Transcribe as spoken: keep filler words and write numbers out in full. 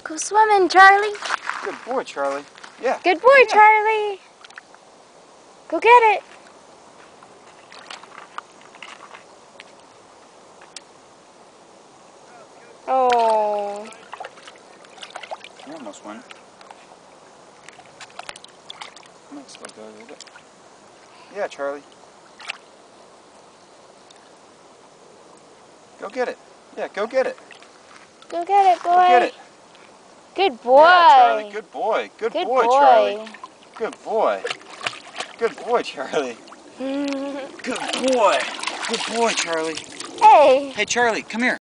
Go swimming, Charlie. Good boy, Charlie. Yeah. Good boy, yeah. Charlie. Go get it. Oh. You almost went. Might still go a little bit. Yeah, Charlie. Go get it. Yeah, go get it. Go get it, boy. Go get it. Good boy. Yeah, Charlie. Good boy. Good, Good boy, boy. Charlie. Good boy. Good boy, Charlie. Good boy. Good boy, Charlie. Hey. Hey, Charlie, come here.